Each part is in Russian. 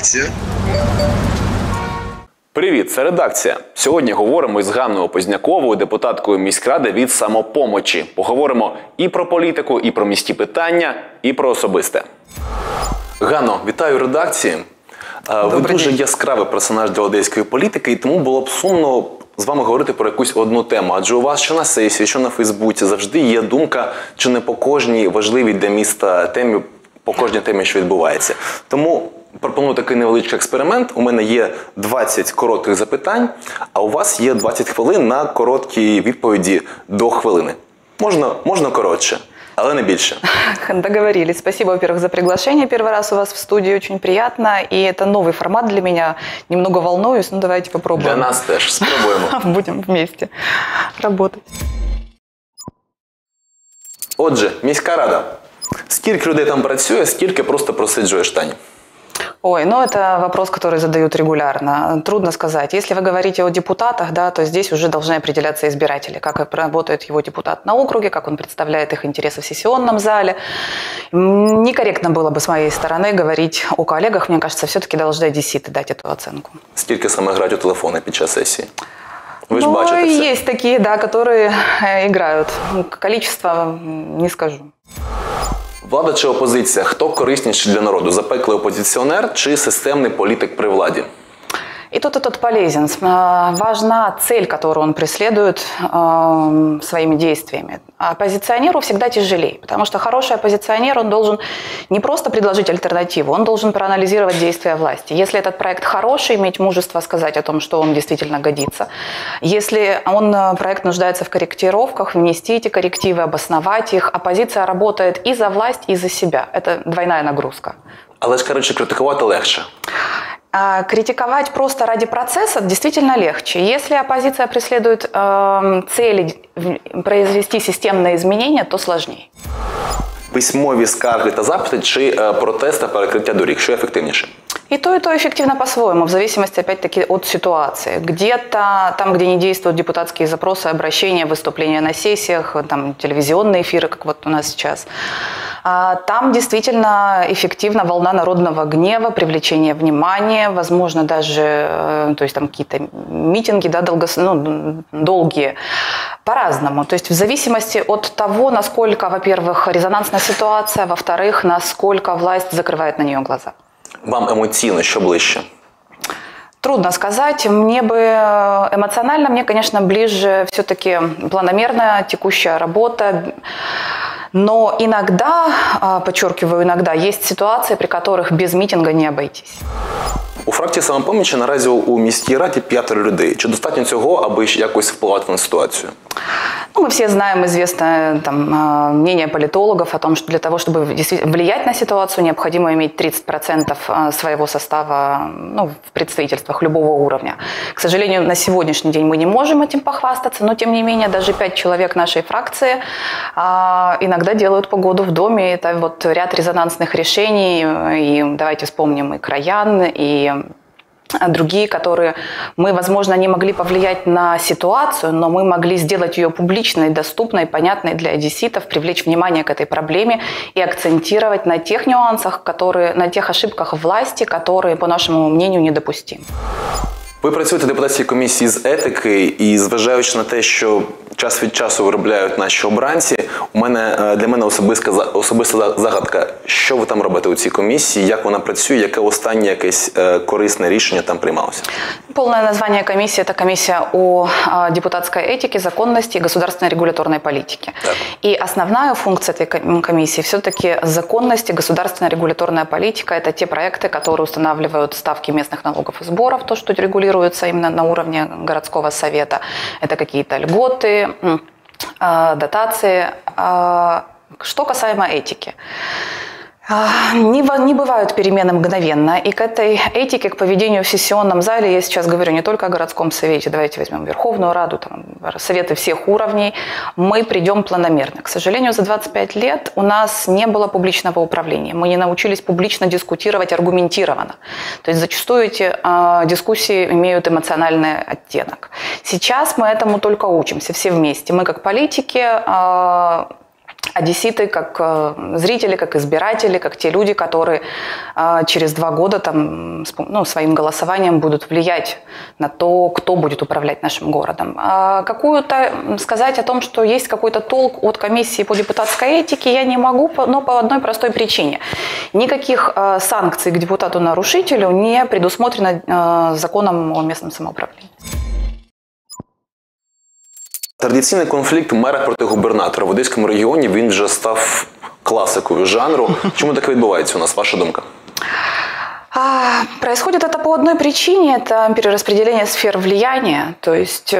редакція. Привіт, це редакція. Сьогодні говоримо із Ганною Позняковою, депутаткою міськради від «Самопомочі». Поговоримо і про політику, і про міські питання, і про особисте. Ганно, вітаю в редакції. Ви дуже яскравий персонаж для одеської політики, і тому було б сумно з вами говорити про якусь одну тему. Адже у вас що на сесії, що на Фейсбуці завжди є думка, чи не по кожній важливій для міста темі, по кожній темі, що відбувається. Тому пропоную такий невеличкий експеримент. У мене є 20 коротких запитань, а у вас є 20 хвилин на короткі відповіді до хвилини. Можна коротше, але не більше. Договорились. Спасибо, во-первых, за приглашение. Первый раз у вас в студии, очень приятно. И это новый формат для меня. Немного волнуюсь, но давайте попробуем. Для нас теж. Спробуємо. Будем вместе работать. Отже, міська рада. Скільки людей там працює, скільки просто просиджує штанів? Ой, ну это вопрос, который задают регулярно. Трудно сказать. Если вы говорите о депутатах, да, то здесь уже должны определяться избиратели, как работает его депутат на округе, как он представляет их интересы в сессионном зале. Некорректно было бы с моей стороны говорить о коллегах. Мне кажется, все-таки должны одесситы дать эту оценку. Скільки саме грають у телефони під час сесії? Ви ж бачите все. Есть такие, да, которые играют. Количество не скажу. Влада чи опозиція? Хто корисніший для народу? Запеклий опозиціонер чи системний політик при владі? И тот полезен. Важна цель, которую он преследует своими действиями. Оппозиционеру всегда тяжелее, потому что хороший оппозиционер, он должен не просто предложить альтернативу, он должен проанализировать действия власти. Если этот проект хороший, иметь мужество сказать о том, что он действительно годится. Если проект нуждается в корректировках, внести эти коррективы, обосновать их. Оппозиция работает и за власть, и за себя. Это двойная нагрузка. Але ж, коротше, критикувати легше. Критиковать просто ради процесса действительно легче. Если оппозиция преследует цели произвести системные изменения, то сложнее. Письмові скарги та запити чи протест та перекриття доріг? Що ефективніше? И то эффективно по-своему, в зависимости, опять-таки, от ситуации. Где-то, там, где не действуют депутатские запросы, обращения, выступления на сессиях, там, телевизионные эфиры, как вот у нас сейчас, там действительно эффективна волна народного гнева, привлечение внимания, возможно, даже, то есть там какие-то митинги, да, долгие, по-разному. То есть в зависимости от того, насколько, во-первых, резонансная ситуация, во-вторых, насколько власть закрывает на нее глаза. Вам емоційно що ближче? Трудно сказать. Мне бы эмоционально, мне, конечно, ближе все-таки планомерная текущая работа. Но иногда, подчеркиваю, иногда, есть ситуации, при которых без митинга не обойтись. У фракції «Самопомочі» наразі у міській раді 5 людей. Чи достатньо цього, аби якось впливати на ситуацию? Мы все знаем известное мнение политологов о том, что для того, чтобы влиять на ситуацию, необходимо иметь 30% своего состава в представительствах любого уровня. К сожалению, на сегодняшний день мы не можем этим похвастаться, но тем не менее даже 5 человек нашей фракции иногда делают погоду в доме. Это вот ряд резонансных решений, и давайте вспомним и Краян, и другие, которые мы, возможно, не могли повлиять на ситуацию, но мы могли сделать ее публичной, доступной, понятной для одесситов, привлечь внимание к этой проблеме и акцентировать на тех нюансах, на тех ошибках власти, которые, по нашему мнению, недопустимы. Ви працюєте в депутатській комісії з етики і, зважаючи на те, що час від часу виробляють наші обранці, для мене особиста загадка. Що ви там робите у цій комісії, як вона працює, яке останнє якесь корисне рішення там приймалося? Полное название комиссии – это комиссия о депутатской этике, законности и государственной регуляторной политике. Так. И основная функция этой комиссии все-таки законность и государственная регуляторная политика – это те проекты, которые устанавливают ставки местных налогов и сборов, то, что регулируется именно на уровне городского совета. Это какие-то льготы, дотации. Что касаемо этики. Не бывают перемены мгновенно, и к этой этике, к поведению в сессионном зале, я сейчас говорю не только о городском совете, давайте возьмем Верховную Раду, советы всех уровней, мы придем планомерно. К сожалению, за 25 лет у нас не было публичного управления, мы не научились публично дискутировать аргументированно. То есть зачастую эти дискуссии имеют эмоциональный оттенок. Сейчас мы этому только учимся, все вместе. Мы как политики одесситы, как зрители, как избиратели, как те люди, которые через 2 года там, своим голосованием будут влиять на то, кто будет управлять нашим городом. Сказать о том, что есть какой-то толк от комиссии по депутатской этике, я не могу, но по одной простой причине. Никаких санкций к депутату-нарушителю не предусмотрено законом о местном самоуправлении. Традиційний конфлікт мера проти губернатора в Одеському регіоні, він вже став класикою жанру. Чому так відбувається у нас, ваша думка? Происходит это по одной причине, это перераспределение сфер влияния, то есть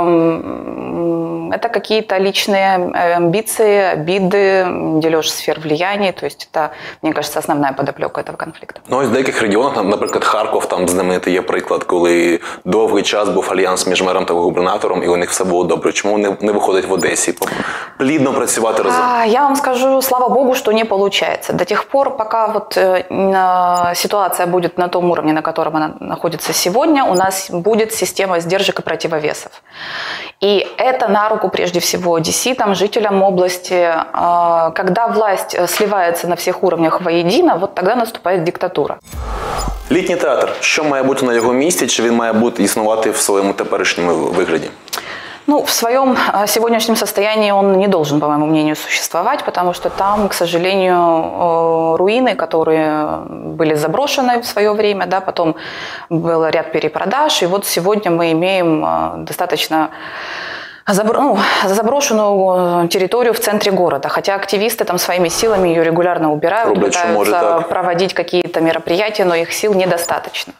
это какие-то личные амбиции, обиды, дележ сфер влияния, то есть это, мне кажется, основная подоплека этого конфликта. Ну, ось в деяких регіонах, наприклад, Харків, там знаменитий є приклад, коли довгий час був альянс між мером та губернатором, і у них все було добре. Чому вони не виходять в Одесі плідно працювати разом? Я вам скажу, слава богу, что не получается. До тех пор, пока вот ситуация будет на том уровне, на котором она находится сегодня, у нас будет система сдержек и противовесов. И это на руку прежде всего одесситам, жителям области. Когда власть сливается на всех уровнях воедино, вот тогда наступает диктатура. Літній театр. Що має бути на його місці, чи він має бути існувати в своєму теперішньому вигляді? Ну, в своем сегодняшнем состоянии он не должен, по моему мнению, существовать, потому что там, к сожалению, руины, которые были заброшены в свое время, да, потом был ряд перепродаж, и вот сегодня мы имеем достаточно заброшенную территорию в центре города, хотя активисты там своими силами ее регулярно убирают, пытаются проводить какие-то мероприятия, но их сил недостаточно.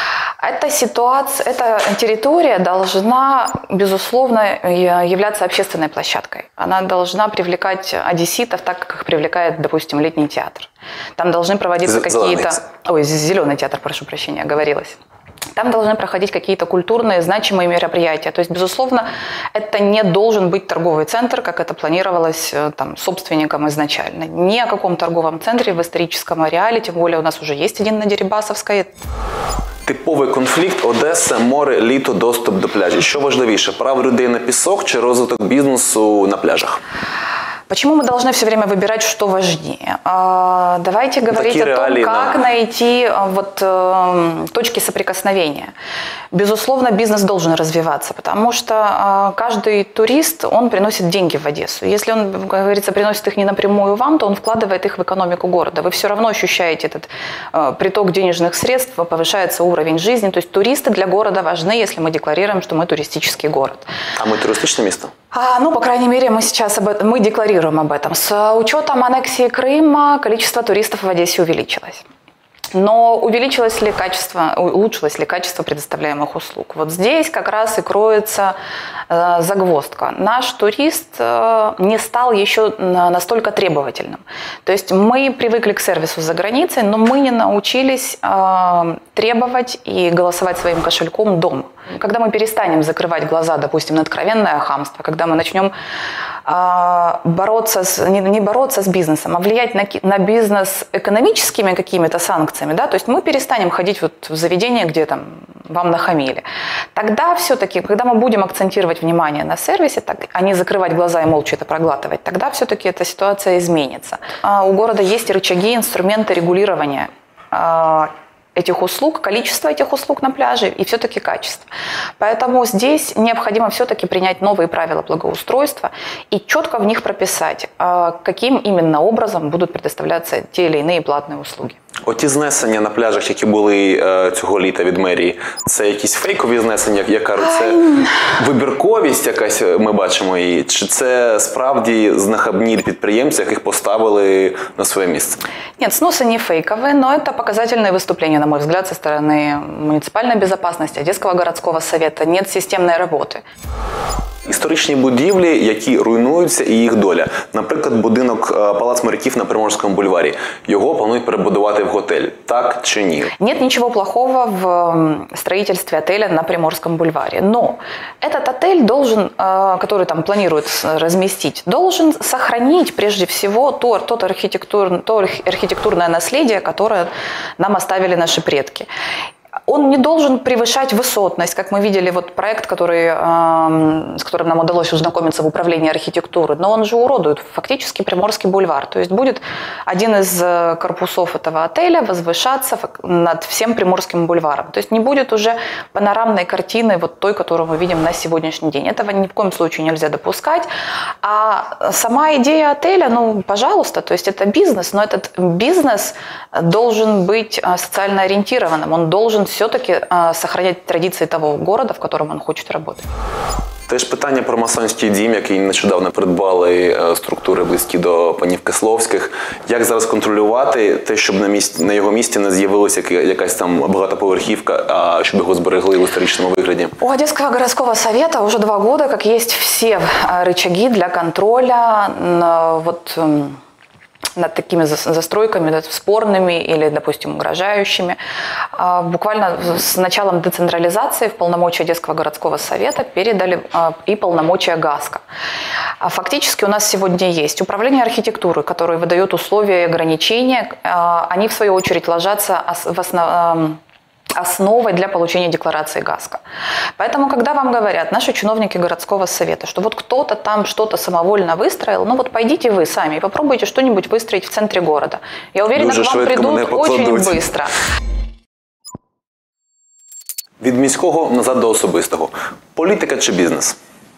Эта территория должна, безусловно, являться общественной площадкой. Она должна привлекать одесситов так, как их привлекает, допустим, летний театр. Там должны проводиться какие-то... Зеленый театр, прошу прощения, оговорилась. Там должны проходить какие-то культурные, значимые мероприятия. То есть, безусловно, это не должен быть торговый центр, как это планировалось там, собственником изначально. Ни о каком торговом центре в историческом ареале, тем более у нас уже есть один на Дерибасовской. Типовий конфлікт: Одеса, море, літо, доступ до пляжів. Що важливіше, право людей на пісок чи розвиток бізнесу на пляжах? Почему мы должны все время выбирать, что важнее? Давайте говорить о том, как найти точки соприкосновения. Безусловно, бизнес должен развиваться, потому что каждый турист, он приносит деньги в Одессу. Если он, как говорится, приносит их не напрямую вам, то он вкладывает их в экономику города. Вы все равно ощущаете этот приток денежных средств, повышается уровень жизни. То есть туристы для города важны, если мы декларируем, что мы туристический город. А мы туристичное место? По крайней мере, мы декларируем об этом. С учетом аннексии Крыма количество туристов в Одессе увеличилось. Но улучшилось ли качество предоставляемых услуг? Вот здесь как раз и кроется загвоздка. Наш турист не стал еще настолько требовательным. То есть мы привыкли к сервису за границей, но мы не научились требовать и голосовать своим кошельком дома. Когда мы перестанем закрывать глаза, допустим, на откровенное хамство, когда мы начнем не бороться с бизнесом, а влиять на бизнес экономическими какими-то санкциями, да, то есть мы перестанем ходить в заведение, где там вам нахамили. Тогда все-таки, когда мы будем акцентировать внимание на сервисе, а не закрывать глаза и молча это проглатывать, тогда все-таки эта ситуация изменится. У города есть рычаги, инструменты регулирования этих услуг, количество этих услуг на пляже и все-таки качество. Поэтому здесь необходимо все-таки принять новые правила благоустройства и четко в них прописать, каким именно образом будут предоставляться те или иные платные услуги. Оті знесення на пляжах, які були цього літа від мерії, це якісь фейкові знесення, як кажуть, це вибірковість якась, ми бачимо її, чи це справді знахабні підприємці, яких поставили на своє місце? Нет, сносы не фейковые, но это показательные выступления, на мой взгляд, со стороны муниципальной безопасности, Одесского городского совета. Нет системной работы. Історичні будівлі, які руйнуються, і їх доля. Наприклад, будинок Палац моряків на Приморському бульварі. Його планують перебудувати в готель. Так чи ні? Нет ничего плохого в строительстве отеля на Приморском бульваре. Но этот отель должен, который там планируют разместить, должен сохранить прежде всего то архитектурное наследие, которое нам оставили наши предки. Он не должен превышать высотность, как мы видели, вот проект, с которым нам удалось ознакомиться в управлении архитектуры, но он же уродует фактически Приморский бульвар. То есть будет один из корпусов этого отеля возвышаться над всем Приморским бульваром. То есть не будет уже панорамной картины, вот той, которую мы видим на сегодняшний день. Этого ни в коем случае нельзя допускать. А сама идея отеля, ну, пожалуйста, то есть это бизнес, но этот бизнес должен быть социально ориентированным. Он должен все-таки сохранять традиции того города, в котором он хочет работать. Теж питання про масонський дім, який нещодавно придбали структури близькі до панів Кисловських. Як зараз контролювати те, щоб на його місці не з'явилася якась там багатоповерхівка, а щоб його зберегли в історичному вигляді? У Одесского городского совета уже 2 года, как есть все рычаги для контроля над такими застройками, спорными или, допустим, угрожающими. Буквально с началом децентрализации в полномочия Одесского городского совета передали и полномочия ГАСКО. Фактически у нас сегодня есть управление архитектуры, которое выдает условия и ограничения. Они, в свою очередь, ложатся основой для получения декларации ГАСКО. Поэтому, когда вам говорят наши чиновники городского совета, что вот кто-то там что-то самовольно выстроил, ну вот пойдите вы сами и попробуйте что-нибудь выстроить в центре города. Я уверена, к вам придут очень быстро. Від міського назад до особистого. Політика чи бізнес?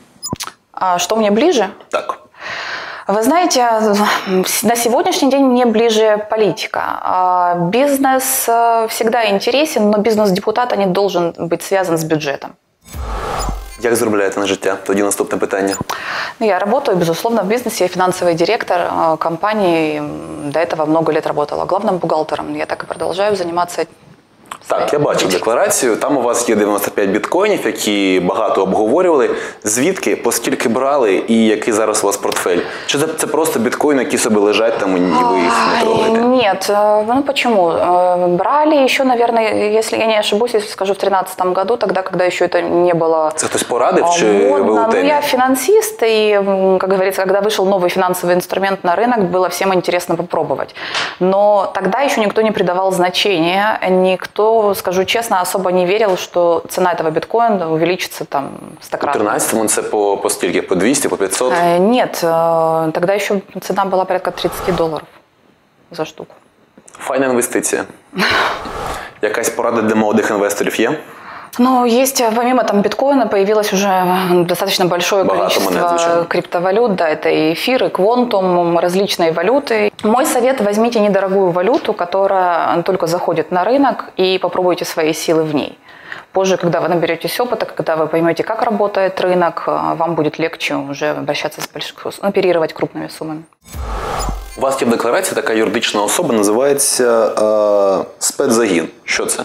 А что мне ближе? Так. Вы знаете, на сегодняшний день мне ближе политика. Бизнес всегда интересен, но бизнес депутата не должен быть связан с бюджетом. Як заробляєте на життя? Тоді наступне питання. Я работаю, безусловно, в бизнесе. Я финансовый директор компании. До этого много лет работала главным бухгалтером. Я так и продолжаю заниматься. Так, я бачив декларацію. Там у вас є 95 біткоїнів, які багато обговорювали. Звідки, поскільки брали і який зараз у вас портфель? Чи це просто біткоїни, які собі лежать там і ви їх не трогаєте? Нет, ну почему? Брали еще, наверное, если я не ошибусь, если скажу в 2013 году, тогда, когда еще это не было. Це хтось порадив чи ви у темі? Ну, я финансист, и, как говорится, когда вышел новый финансовый инструмент на рынок, было всем интересно попробовать. Но тогда еще никто не придавал значения, никто, скажу честно, особо не верил, что цена этого биткоина увеличится там стократно. У 13-му це по скільки? По 200, по 500? Нет, тогда еще цена была порядка $30 за штуку. Файна інвестиція. Якась порада для молодих інвесторів є? Ну, есть, помимо там биткоина, появилось уже достаточно большое количество криптовалют. Да, это и эфир, и квантум, различные валюты. Мой совет – возьмите недорогую валюту, которая только заходит на рынок, и попробуйте свои силы в ней. Позже, когда вы наберетесь опыта, когда вы поймете, как работает рынок, вам будет легче уже обращаться оперировать крупными суммами. У вас є в декларації така юридична особа, називається спецзагін. Що це?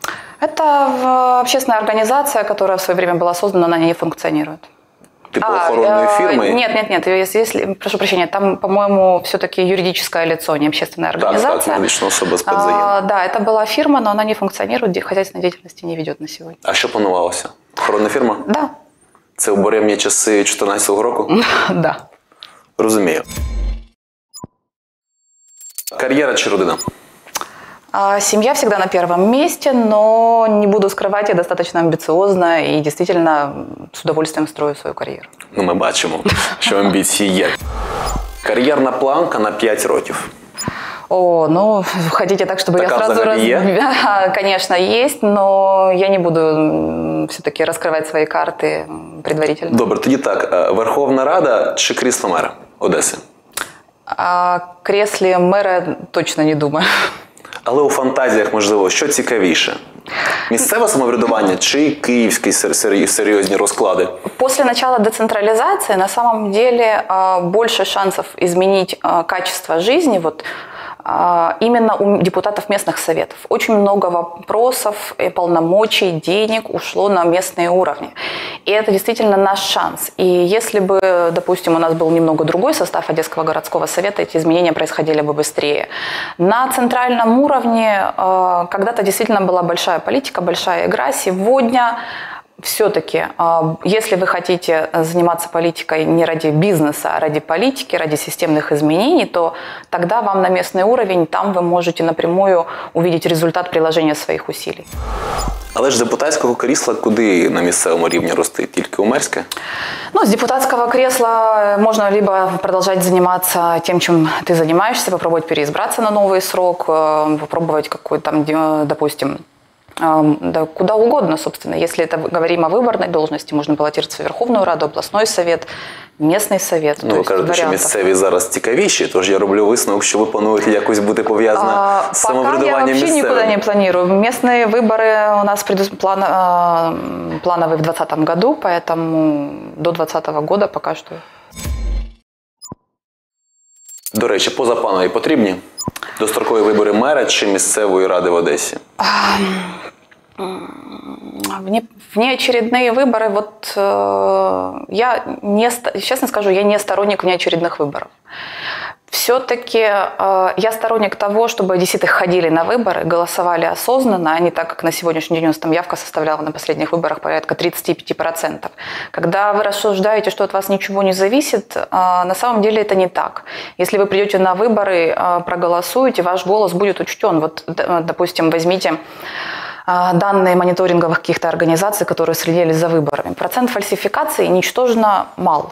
Это общественная организация, которая в свое время была создана, она не функционирует. Типа охоронной фирмы? Нет. Если, прошу прощения, там, по-моему, все-таки юридическое лицо, не общественная организация. Так, юридичная особа спецзагін. Да, это была фирма, но она не функционирует, хозяйственной деятельности не ведет на сегодня. А що планувалося? Охоронна фірма? Да. Це у буремні часи 2014 року? Да. Розумію. Кар'єра чи родина? Семья всегда на первом месте, но не буду скрывать, я достаточно амбициозна и действительно с удовольствием строю свою карьеру. Ну, ми бачимо, що амбіції є. Кар'єрна планка на 5 років. О, ну, хотите так, чтобы так, я сразу... Конечно, есть, но я не буду все-таки раскрывать свои карты предварительно. Добре, тоді так. Верховна Рада чи крісло мера Одеси? О кресле мэра точно не думаю. Але у фантазіях, можливо, що цікавіше? Місцеве самоврядування чи київські серйозні розклади? После начала децентрализации на самом деле больше шансов изменить качество жизни именно у депутатов местных советов. Очень много вопросов, полномочий, денег ушло на местные уровни. И это действительно наш шанс. И если бы, допустим, у нас был немного другой состав Одесского городского совета, эти изменения происходили бы быстрее. На центральном уровне когда-то действительно была большая политика, большая игра. Сегодня все-таки, если вы хотите заниматься политикой не ради бизнеса, а ради политики, ради системных изменений, то тогда вам на местный уровень, там вы можете напрямую увидеть результат приложения своих усилий. Але ж депутатського крісла куди на місцевому рівні рости? Тільки у мерське? Ну, с депутатского кресла можно либо продолжать заниматься тем, чем ты занимаешься, попробовать переизбраться на новый срок, попробовать какой-то там, допустим, да, куда угодно, собственно. Если это говорим о выборной должности, можно баллотироваться в Верховную Раду, областной совет, местный совет. Ну, ви кажете, що місцеві зараз цікавіші, тож я роблю висновок, що ви плануєте якось бути пов'язана з самоврядуванням місцевим. Пока я вообще никуда не планирую. Местные выборы у нас плановые в 2020 году, поэтому до 2020 года пока что. До речі, позапланові потрібні? Дострокові вибори мера чи місцевої ради в Одесі? Внеочередные выборы, вот я честно скажу, я не сторонник внеочередных выборов. Все-таки я сторонник того, чтобы одесситы ходили на выборы, голосовали осознанно, а не так, как на сегодняшний день у нас там явка составляла на последних выборах порядка 35%. Когда вы рассуждаете, что от вас ничего не зависит, на самом деле это не так. Если вы придете на выборы, проголосуете, ваш голос будет учтен. Вот, допустим, возьмите данные мониторинговых каких-то организаций, которые следили за выборами. Процент фальсификации ничтожно мал.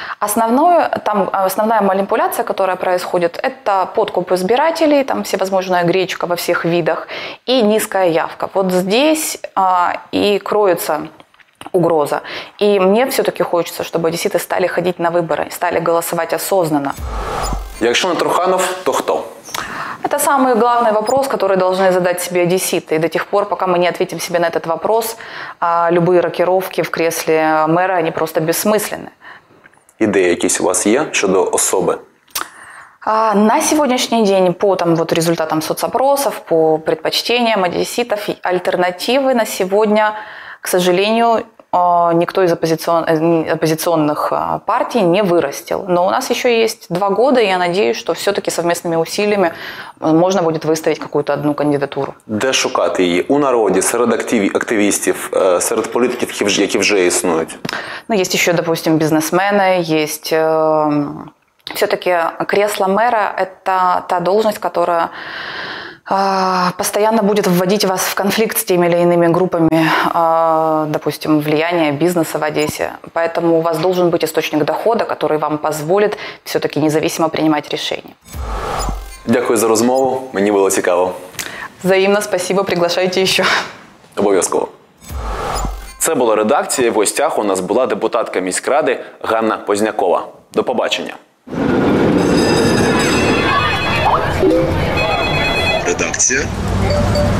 Основная манипуляция, которая происходит, это подкуп избирателей, там всевозможная гречка во всех видах и низкая явка. Вот здесь и кроется угроза. И мне все-таки хочется, чтобы одесситы стали ходить на выборы, стали голосовать осознанно. Якщо не Труханов, то хто? Это самый главный вопрос, который должны задать себе одесситы. И до тех пор, пока мы не ответим себе на этот вопрос, любые рокировки в кресле мэра, они просто бессмысленны. Ідеї якісь у вас є щодо особи? На сегодняшний день по результатам соцопросов, по предпочтениям одесситов, альтернативы на сегодня, к сожалению, никто из оппозиционных партий не вырастил. Но у нас еще есть 2 года, и я надеюсь, что все-таки совместными усилиями можно будет выставить какую-то одну кандидатуру. Де шукати її? У народі, серед активістів, серед політиків, які вже існують? Ну, есть еще, допустим, бизнесмены, есть... Все-таки кресло мэра – это та должность, которая постоянно будет вводить вас в конфликт с теми или иными группами, допустим, влияния бизнеса в Одессе. Поэтому у вас должен быть источник дохода, который вам позволит все-таки независимо принимать решения. Дякую за розмову, мені було цікаво. Взаимно, спасибо, приглашайте ще. Обов'язково. Це була редакція, в гостях у нас була депутатка міськради Ганна Познякова. До побачення. Редакція